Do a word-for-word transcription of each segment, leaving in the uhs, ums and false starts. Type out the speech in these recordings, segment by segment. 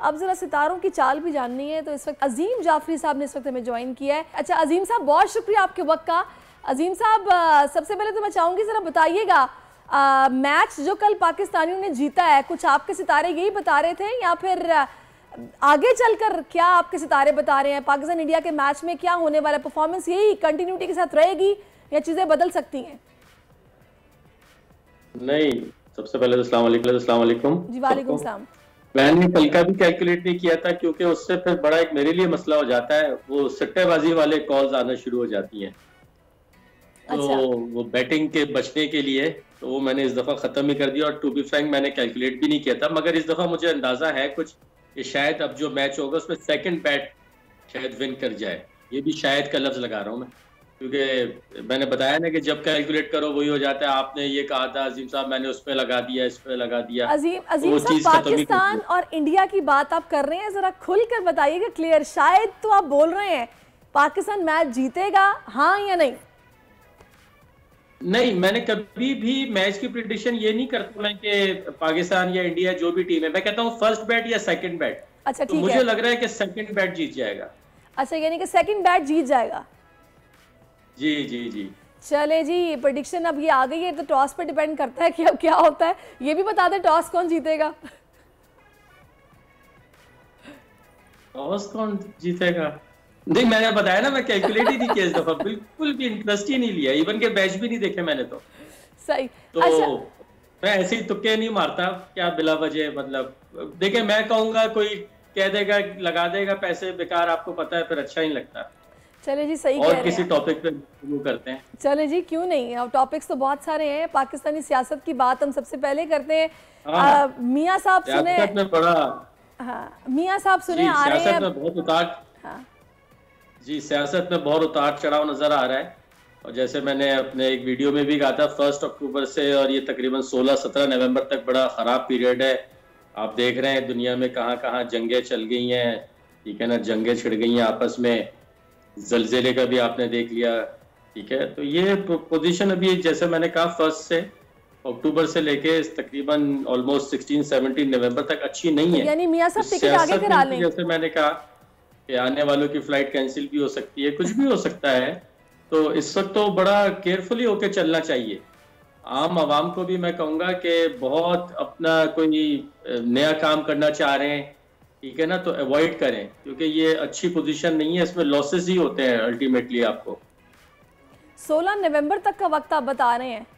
अब जरा सितारों की चाल भी जाननी है, तो इस वक्त अजीम जाफरी साहब ने इस वक्त हमें ज्वाइन किया है। अच्छा अजीम साहब, बहुत शुक्रिया आपके वक्त का। अजीम साहब, सबसे पहले तो मैं चाहूँगी ज़रा बताइएगा, मैच जो कल पाकिस्तानियों ने जीता है, कुछ आपके सितारे यही बता रहे थे या फिर आगे चलकर क्या आपके सितारे बता रहे हैं? पाकिस्तान इंडिया के मैच में क्या होने वाला, परफॉर्मेंस यही कंटिन्यूटी के साथ रहेगी या चीज़ें बदल सकती हैं? नहीं, सबसे पहले तो अस्सलाम वालेकुम। अस्सलाम वालेकुम जी वालेकुम सलाम। मैंने कल का भी कैलकुलेट नहीं किया था, क्योंकि उससे फिर बड़ा एक मेरे लिए मसला हो जाता है, वो सट्टेबाजी वाले कॉल्स आना शुरू हो जाती हैं। तो अच्छा। वो बैटिंग के बचने के लिए तो वो मैंने इस दफा खत्म ही कर दिया, और टू बी फ्रैंक मैंने कैलकुलेट भी नहीं किया था, मगर इस दफा मुझे अंदाजा है कुछ कि शायद अब जो मैच होगा उसमें सेकंड बैट शायद विन कर जाए। ये भी शायद का लफ्ज लगा रहा हूँ मैं, क्योंकि मैंने बताया ना कि जब कैलकुलेट करो वही हो जाता है। आपने ये कहा था अजीम साहब, मैंने उस पर लगा दिया, इस पे लगा दिया। अजीम अजीम साहब, पाकिस्तान और इंडिया की बात आप कर रहे हैं, जरा खुल कर बताइएगा क्लियर। शायद तो आप बोल रहे हैं पाकिस्तान मैच जीतेगा, हाँ या नहीं? नहीं, मैंने कभी भी मैच की प्रेडिक्शन ये नहीं करता मैं कि पाकिस्तान या इंडिया जो भी टीम है, मैं कहता हूँ फर्स्ट बैट या सेकंड बैट। अच्छा तो मुझे है। लग रहा है कि सेकंड बैट जीत जाएगा। अच्छा, यानी कि सेकंड बैट जीत जाएगा। जी जी जी चले जी, प्रेडिक्शन अब ये आ गई है, तो टॉस पे डिपेंड करता है कि अब क्या होता है। ये भी बता दें टॉस कौन जीतेगा? टॉस कौन जीतेगा? नहीं, मैंने बताया ना, मैं कैलकुलेट ही नहीं किया इस दफा, बिल्कुल भी इंटरेस्ट ही नहीं लिया, इवन के मैच भी नहीं देखे मैंने। तो सही। तो अच्छा। मैं ऐसे ही तुक्के नहीं मारता क्या बिला वजह। मतलब देखिए, मैं कहूंगा कोई कह देगा लगा देगा पैसे बेकार, आपको पता है फिर अच्छा नहीं लगता। चले जी, सही और कह रहे किसी हैं। टॉपिक पे शुरू करते हैं। चले जी, क्यों नहीं, अब टॉपिक्स तो बहुत सारे हैं। पाकिस्तानी सियासत की बात हम सबसे पहले करते हैं। मियां साहब सुने, में बड़ा हाँ मियां साहब सुने आ रहे हैं सियासत में बहुत उतार, हाँ जी, सियासत में बहुत उतार चढ़ाव नजर आ रहा है। और जैसे मैंने अपने एक वीडियो में भी कहा था, फर्स्ट अक्टूबर से और ये तकरीबन सोलह सत्रह नवंबर तक बड़ा ख़राब पीरियड है। आप देख रहे हैं दुनिया में कहाँ कहाँ जंगें चल गई हैं, ठीक है ना, जंगें छिड़ गई हैं आपस में, जलजिले का भी आपने देख लिया, ठीक है। तो ये पोजीशन अभी जैसे मैंने कहा फर्स्ट से अक्टूबर से लेके तकरीबन ऑलमोस्ट सिक्सटीन सेवनटीन नवंबर तक अच्छी नहीं है। यानी मियां साहब टिकट आगे करा लें। जैसे मैंने कहा कि आने वालों की फ्लाइट कैंसिल भी हो सकती है, कुछ भी हो सकता है। तो इस वक्त तो बड़ा केयरफुली होके चलना चाहिए। आम आवाम को भी मैं कहूँगा कि बहुत अपना कोई नया काम करना चाह रहे हैं, ठीक है ना, तो अवॉइड करें, क्योंकि ये अच्छी पोजीशन नहीं है, इसमें लॉसेस ही होते हैं अल्टीमेटली आपको। सोलह नवंबर तक का वक्त आप बता रहे हैं?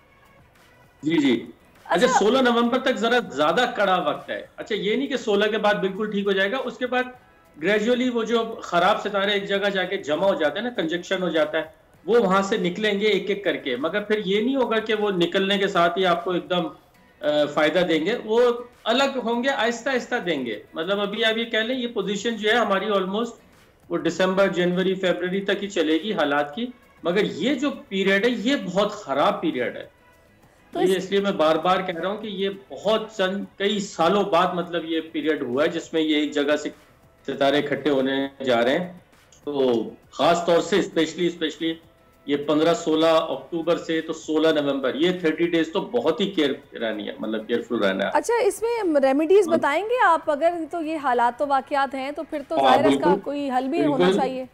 जी जी। अच्छा, सोलह नवंबर तक जरा ज्यादा कड़ा वक्त है। अच्छा, ये नहीं कि सोलह के बाद बिल्कुल ठीक हो जाएगा, उसके बाद ग्रेजुअली वो जो खराब सितारे एक जगह जाके जमा हो जाते हैं ना, कंजक्शन हो जाता है, वो वहां से निकलेंगे एक एक करके। मगर फिर ये नहीं होगा कि वो निकलने के साथ ही आपको एकदम फायदा देंगे, वो अलग होंगे, आहिस्ता आहिस्ता देंगे। मतलब अभी आप ये कह लें ये पोजीशन जो है हमारी ऑलमोस्ट वो दिसंबर जनवरी फरवरी तक ही चलेगी हालात की। मगर ये जो पीरियड है ये बहुत खराब पीरियड है। तो ये इसलिए मैं बार बार कह रहा हूँ कि ये बहुत चंद कई सालों बाद मतलब ये पीरियड हुआ है जिसमें ये एक जगह से सितारे इकट्ठे होने जा रहे हैं। तो खास तौर से स्पेशली स्पेशली ये पंद्रह सोलह अक्टूबर से तो सोलह नवंबर, ये तीस डेज तो बहुत ही केयर रहनी है, मतलब केयरफुल रहना है। अच्छा, इसमें रेमेडीज बताएंगे आप? अगर तो ये हालात तो वाकयात हैं, तो फिर तो जाहिर है इसका कोई हल भी होना चाहिए।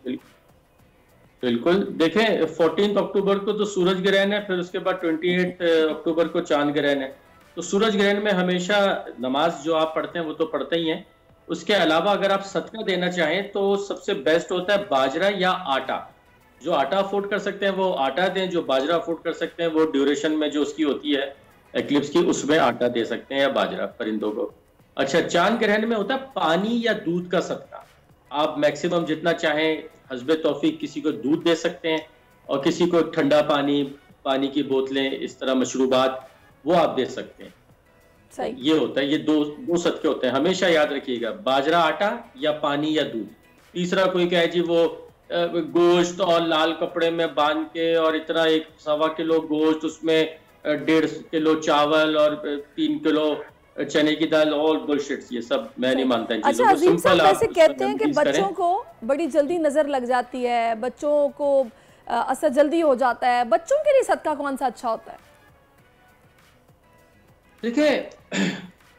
बिल्कुल, देखें चौदह अक्टूबर को तो सूरज ग्रहण है, फिर उसके बाद अट्ठाईस अक्टूबर को चांद ग्रहण है। तो सूरज ग्रहण में हमेशा नमाज जो आप पढ़ते हैं वो तो पढ़ते ही हैं। उसके अलावा अगर आप सदका देना चाहें तो सबसे बेस्ट होता है बाजरा या आटा। जो आटा अफोर्ड कर सकते हैं वो आटा दें, जो बाजरा अफोर्ड कर सकते हैं वो ड्यूरेशन में जो उसकी होती है एक्लिप्स की, उसमें आटा दे सकते हैं या बाजरा परिंदों को। अच्छा, चांद ग्रहण में होता है पानी या दूध का सदका। आप मैक्सिमम जितना चाहें हस्बे तौफीक किसी को दूध दे सकते हैं और किसी को ठंडा पानी, पानी की बोतलें, इस तरह मशरूबात वो आप दे सकते हैं। सही। ये होता है, ये दो दो सदके होते हैं, हमेशा याद रखिएगा, बाजरा आटा या पानी या दूध। तीसरा कोई कहे जी वो गोश्त और लाल कपड़े में बांध के और इतना एक सवा किलो गोश्त, उसमें डेढ़ किलो चावल और तीन किलो चने की दाल, ऑल बुलशिट, ये सब मैं नहीं मानता इन चीजों को। अजीम साहब वैसे कहते हैं कि बच्चों को बड़ी जल्दी नजर लग जाती है, बच्चों को असर जल्दी हो जाता है, बच्चों के लिए सदका कौन सा अच्छा होता है? देखिए,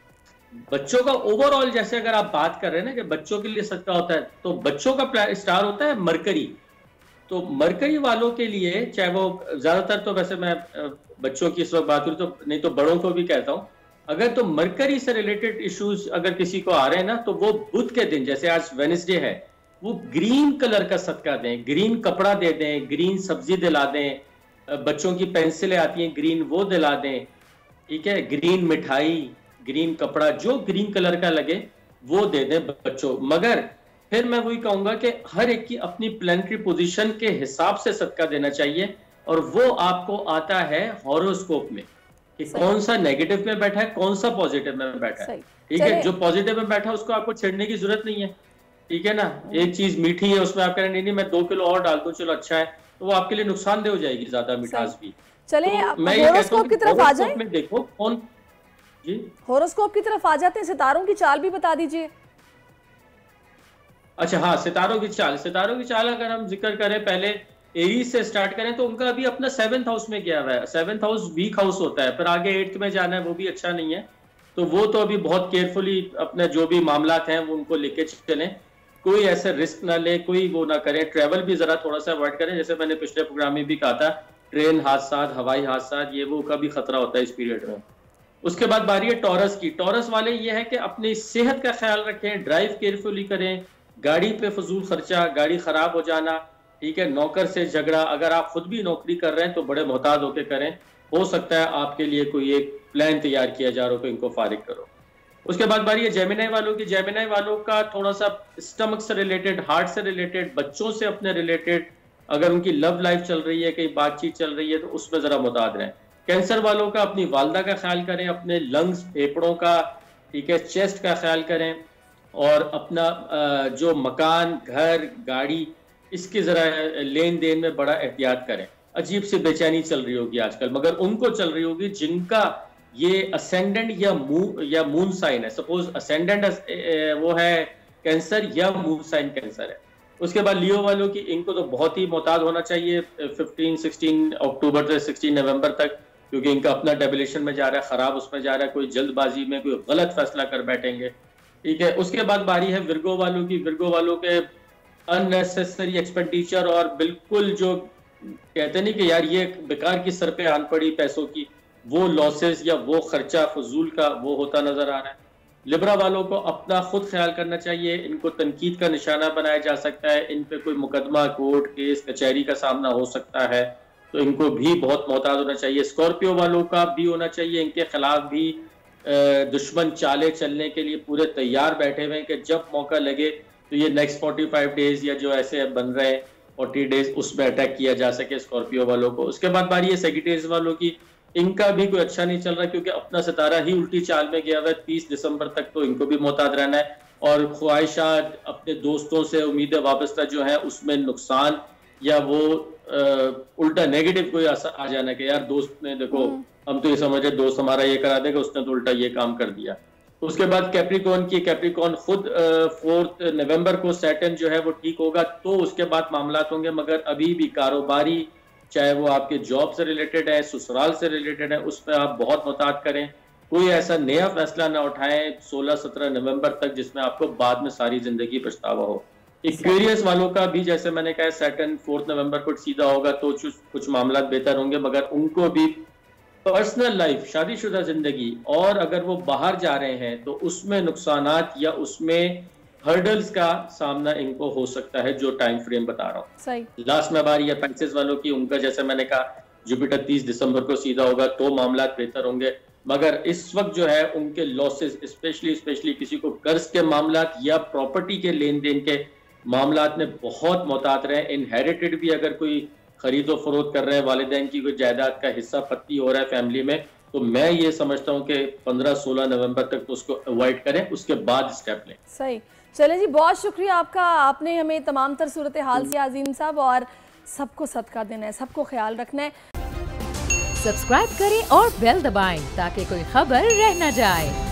बच्चों का ओवरऑल, जैसे अगर आप बात कर रहे हैं ना कि बच्चों के लिए सदका होता है, तो बच्चों का स्टार होता है मरकरी। तो मरकरी वालों के लिए, चाहे वो ज्यादातर, तो वैसे मैं बच्चों की इस वक्त बात करूं तो नहीं तो बड़ों को भी कहता हूं, अगर तो मरकरी से रिलेटेड इश्यूज अगर किसी को आ रहे हैं ना, तो वो बुध के दिन, जैसे आज वेडनेसडे है, वो ग्रीन कलर का सदका दें, ग्रीन कपड़ा दे दें, ग्रीन सब्जी दिला दें, बच्चों की पेंसिलें आती हैं ग्रीन, वो दिला दें, ठीक है, ग्रीन मिठाई, ग्रीन कपड़ा, जो ग्रीन कलर का लगे वो दे दें बच्चों। मगर फिर मैं वही कहूंगा कि हर एक की अपनी प्लानिटरी पोजीशन के हिसाब से सदका देना चाहिए, और वो आपको आता है हॉरोस्कोप में कि कौन सा नेगेटिव में बैठा है, कौन सा पॉजिटिव में बैठा है। ठीक है, जो पॉजिटिव में बैठा है उसको आपको छेड़ने की जरूरत नहीं है, ठीक है ना। एक चीज मीठी है, उसमें आप कह रहे नहीं नहीं मैं दो किलो और डाल दूं, चलो अच्छा है, तो वो आपके लिए नुकसानदेह हो जाएगी ज्यादा मिठास भी। चले तो मैं हॉरोस्कोप की तरफ आ जाएं। में देखो कौन जी हॉरोस्कोप की तरफ आ जाते हैं, सितारों की चाल भी बता दीजिए। अच्छा हाँ, सितारों की चाल, सितारों की चाल अगर हम जिक्र करें, पहले एरीज से स्टार्ट करें, तो उनका अभी अपना सेवेंथ हाउस में गया हुआ है। सेवेंथ हाउस वीक हाउस होता है, फिर आगे एट्थ में जाना है, वो भी अच्छा नहीं है। तो वो तो अभी बहुत केयरफुली अपने जो भी मामलात हैं वो उनको लेके चलें, कोई ऐसे रिस्क ना ले, कोई वो ना करें। ट्रैवल भी जरा थोड़ा सा अवॉइड करें, जैसे मैंने पिछले प्रोग्राम में भी कहा था, ट्रेन हादसा, हवाई हादसा, ये वो का भी खतरा होता है इस पीरियड में। उसके बाद बारी है टॉरस की। टॉरस वाले ये है कि अपनी सेहत का ख्याल रखें, ड्राइव केयरफुली करें, गाड़ी पे फजूल खर्चा, गाड़ी खराब हो जाना, ठीक है, नौकर से झगड़ा, अगर आप खुद भी नौकरी कर रहे हैं तो बड़े मोहताज होकर करें, हो सकता है आपके लिए कोई एक प्लान तैयार किया जा रहा हो कि इनको फारिग करो। उसके बाद बारी है जेमिनी वालों की। जेमिनी वालों का थोड़ा सा स्टमक से रिलेटेड, हार्ट से रिलेटेड, बच्चों से अपने रिलेटेड, अगर उनकी लव लाइफ चल रही है, कहीं बातचीत चल रही है, तो उसमें जरा मुताद रहें। कैंसर वालों का अपनी वालदा का ख्याल करें, अपने लंग्स, फेफड़ों का, ठीक है, चेस्ट का ख्याल करें, और अपना जो मकान, घर, गाड़ी, इसके जरा लेन देन में बड़ा एहतियात करें। अजीब सी बेचैनी चल रही होगी आजकल, मगर उनको चल रही होगी जिनका ये असेंडेंट या मून या मून साइन है। सपोज असेंडेंट वो है कैंसर या मून साइन कैंसर है। उसके बाद लियो वालों की, इनको तो बहुत ही मोहताज होना चाहिए फिफ्टीन सिक्सटीन अक्टूबर से सिक्सटीन नवंबर तक, क्योंकि इनका अपना डेबिलेशन में जा रहा है, खराब उसमें जा रहा है, कोई जल्दबाजी में कोई गलत फैसला कर बैठेंगे, ठीक है। उसके बाद बारी है विर्गो वालों की। विर्गो वालों के अननेसेसरी एक्सपेंडिचर, और बिल्कुल जो कहते नहीं कि यार ये बेकार की सर पे आन पड़ी पैसों की, वो लॉसेस या वो खर्चा फजूल का वो होता नजर आ रहा है। लिब्रा वालों को अपना खुद ख्याल करना चाहिए, इनको तनकीद का निशाना बनाया जा सकता है, इन पे कोई मुकदमा, कोर्ट केस, कचहरी का सामना हो सकता है, तो इनको भी बहुत मोहताज होना चाहिए। स्कॉर्पियो वालों का भी होना चाहिए, इनके खिलाफ भी दुश्मन चाले चलने के लिए पूरे तैयार बैठे हुए हैं कि जब मौका लगे तो ये नेक्स्ट फोर्टी फाइव डेज या जो ऐसे बन रहे हैं फोर्टी डेज, उसमें अटैक किया जा सके स्कॉर्पियो वालों को। उसके बाद बारी है सेगिटेरियस वालों की। इनका भी कोई अच्छा नहीं चल रहा, क्योंकि अपना सितारा ही उल्टी चाल में गया हुआ है तीस दिसंबर तक, तो इनको भी मोहतात रहना है। और ख्वाहिशात, अपने दोस्तों से उम्मीदें वाबस्ता जो है, उसमें नुकसान या वो आ, उल्टा नेगेटिव कोई आ, आ जाना कि यार दोस्त ने देखो, हम तो ये समझे दोस्त हमारा ये करा देगा, उसने तो उल्टा ये काम कर दिया। उसके बाद कैप्रिकॉन की। कैप्रिकॉन खुद फोर्थ नवंबर को सैटर्न जो है वो ठीक होगा, तो उसके बाद मामलात होंगे, मगर अभी भी कारोबारी, चाहे वो आपके जॉब से रिलेटेड है, ससुराल से रिलेटेड है, उस पर आप बहुत मुताद करें। कोई ऐसा नया फैसला ना उठाएं सोलह सत्रह नवंबर तक जिसमें आपको बाद में सारी जिंदगी पछतावा हो। एक्वेरियस वालों का भी, जैसे मैंने कहा, सैटर्न फोर्थ नवंबर को सीधा होगा, तो कुछ मामला बेहतर होंगे, मगर उनको भी पर्सनल लाइफ, शादीशुदा जिंदगी, और अगर वो बाहर जा रहे हैं तो उसमें नुकसानात या उसमें हर्डल्स का सामना इनको हो सकता है, जो टाइम फ्रेम बता रहा हूँ। लास्ट में बारी है पैंसिस वालों की। उनका जैसे मैंने कहा जुपिटर तीस दिसंबर को सीधा होगा, तो मामला बेहतर होंगे, मगर इस वक्त जो है उनके लॉसेस, स्पेशली स्पेशली किसी को कर्ज के मामलात या प्रॉपर्टी के लेन देन के मामलात में बहुत मोहतात रहे। इनहेरिटेड भी अगर कोई खरीदो फरोख्त कर रहे हैं, वालिदैन की कोई जायदाद का हिस्सा पत्ती हो रहा है फैमिली में, तो मैं ये समझता हूँ कि पंद्रह सोलह नवंबर तक तो उसको अवॉइड करें, उसके बाद स्टेप लें। सही। चले जी, बहुत शुक्रिया आपका, आपने हमें तमाम तर सूरत हाल से अजीम साहब, और सबको सदका देना है, सबको ख्याल रखना है। सब्सक्राइब करें और बेल दबाएं ताकि कोई खबर रह न जाए।